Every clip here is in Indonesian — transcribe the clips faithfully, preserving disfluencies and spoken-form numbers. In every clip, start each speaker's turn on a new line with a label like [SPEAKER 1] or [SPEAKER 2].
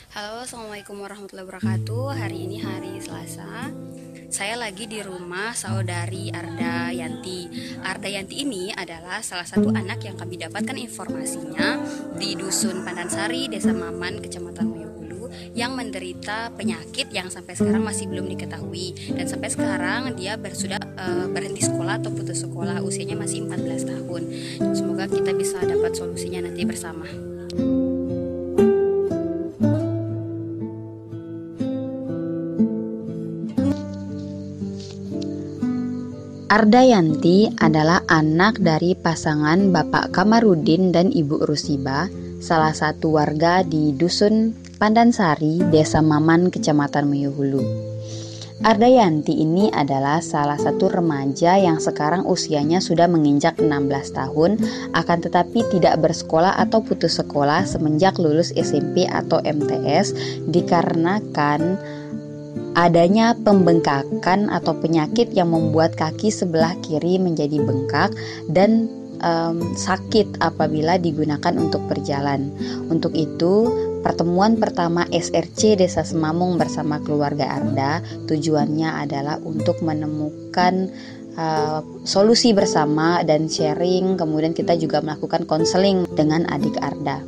[SPEAKER 1] Halo, assalamualaikum warahmatullahi wabarakatuh. Hari ini hari Selasa. Saya lagi di rumah saudari Arda Yanti. Arda Yanti ini adalah salah satu anak yang kami dapatkan informasinya di Dusun Pandansari, Desa Maman, Kecamatan Moyobulu, yang menderita penyakit yang sampai sekarang masih belum diketahui. Dan sampai sekarang dia ber, sudah uh, berhenti sekolah atau putus sekolah. Usianya masih empat belas tahun. Semoga kita bisa dapat solusinya nanti bersama.
[SPEAKER 2] Arda Yanti adalah anak dari pasangan Bapak Kamarudin dan Ibu Rusiba, salah satu warga di Dusun Pandansari, Desa Maman, Kecamatan Moyobulu. Arda Yanti ini adalah salah satu remaja yang sekarang usianya sudah menginjak enam belas tahun, akan tetapi tidak bersekolah atau putus sekolah semenjak lulus S M P atau M T S dikarenakan adanya pembengkakan atau penyakit yang membuat kaki sebelah kiri menjadi bengkak dan um, sakit apabila digunakan untuk berjalan. Untuk itu, pertemuan pertama S R C Desa Semamung bersama keluarga Arda tujuannya adalah untuk menemukan uh, solusi bersama dan sharing. Kemudian kita juga melakukan konseling dengan adik Arda.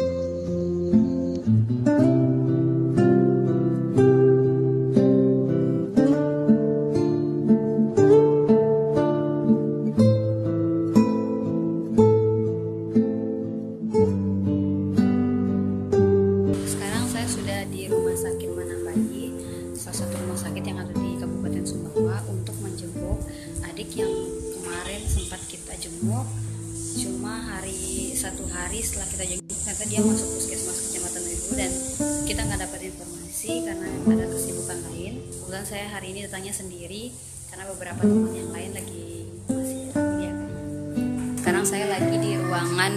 [SPEAKER 1] Sekarang saya sudah di Rumah Sakit Manambayi, salah satu rumah sakit yang ada di Kabupaten Sumbawa, untuk menjenguk adik yang kemarin sempat kita jenguk. Cuma hari satu hari setelah kita jenguk, ternyata dia masuk puskesmas Kecamatan Moyobulu dan kita nggak dapat informasi karena ada kesibukan lain. Kebetulan saya hari ini datangnya sendiri karena beberapa teman yang lain lagi masih kuliah. Sekarang saya lagi di ruangan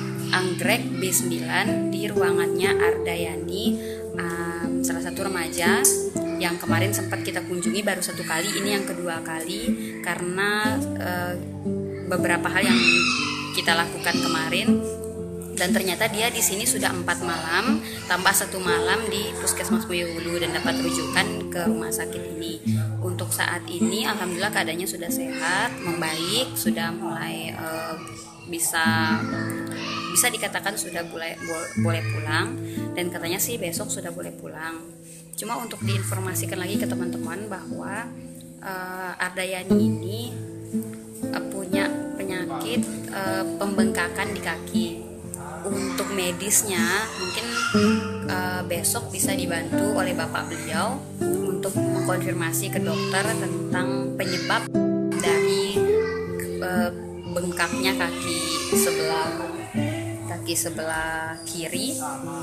[SPEAKER 1] Anggrek B sembilan, di ruangannya Arda Yani, um, salah satu remaja yang kemarin sempat kita kunjungi baru satu kali, ini yang kedua kali karena uh, beberapa hal yang kita lakukan kemarin, dan ternyata dia di sini sudah empat malam tambah satu malam di Puskesmas Moyobulu dan dapat rujukan ke rumah sakit ini. Untuk saat ini alhamdulillah keadaannya sudah sehat, membaik, sudah mulai uh, bisa bisa dikatakan sudah boleh boleh pulang, dan katanya sih besok sudah boleh pulang. Cuma untuk diinformasikan lagi ke teman-teman bahwa uh, Arda Yani ini uh, punya penyakit uh, pembengkakan di kaki. Untuk medisnya mungkin uh, besok bisa dibantu oleh bapak beliau untuk mengkonfirmasi ke dokter tentang penyebab dari uh, bengkaknya kaki sebelah kaki sebelah kiri,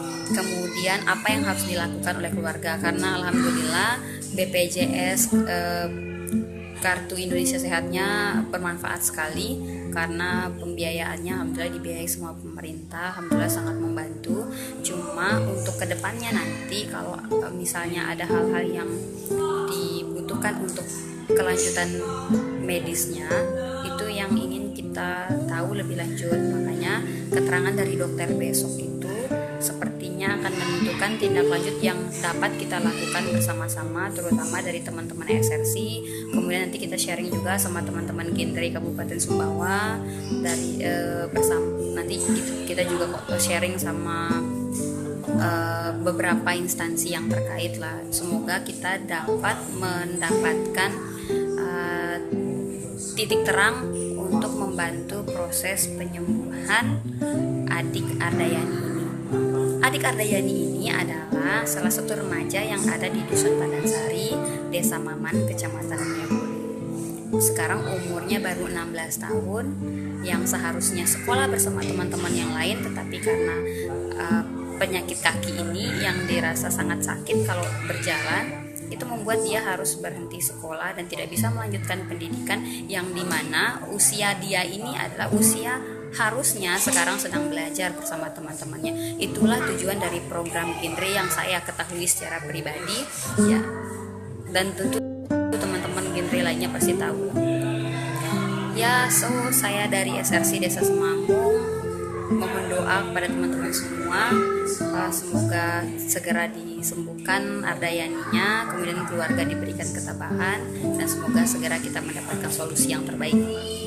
[SPEAKER 1] kemudian apa yang harus dilakukan oleh keluarga, karena alhamdulillah B P J S eh, Kartu Indonesia Sehatnya bermanfaat sekali karena pembiayaannya alhamdulillah dibiayai semua pemerintah, alhamdulillah sangat membantu. Cuma untuk kedepannya nanti kalau eh, misalnya ada hal-hal yang dibutuhkan untuk kelanjutan medisnya, itu yang ingin kita tahu lebih lanjut. Makanya keterangan dari dokter besok itu sepertinya akan menentukan tindak lanjut yang dapat kita lakukan bersama-sama, terutama dari teman-teman S R C. Kemudian nanti kita sharing juga sama teman-teman Gendri Kabupaten Sumbawa dari eh, bersama. Nanti kita juga sharing sama eh, beberapa instansi yang terkait lah. Semoga kita dapat mendapatkan eh, titik terang untuk membantu proses penyembuhan adik Arda Yani ini. Adik Arda Yani ini adalah salah satu remaja yang ada di Dusun Pandansari, Desa Maman, Kecamatan Moyobulu. Sekarang umurnya baru enam belas tahun, yang seharusnya sekolah bersama teman-teman yang lain, tetapi karena uh, penyakit kaki ini yang dirasa sangat sakit kalau berjalan, itu membuat dia harus berhenti sekolah dan tidak bisa melanjutkan pendidikan, yang dimana usia dia ini adalah usia harusnya sekarang sedang belajar bersama teman-temannya. Itulah tujuan dari program Gendri yang saya ketahui secara pribadi ya, dan tentu teman-teman Gendri lainnya pasti tahu ya. So saya dari S R C Desa Semamung mohon doa berdoa kepada teman-teman semua, uh, semoga segera disembuhkan Ardayaninya, kemudian keluarga diberikan ketabahan, dan semoga segera kita mendapatkan solusi yang terbaik.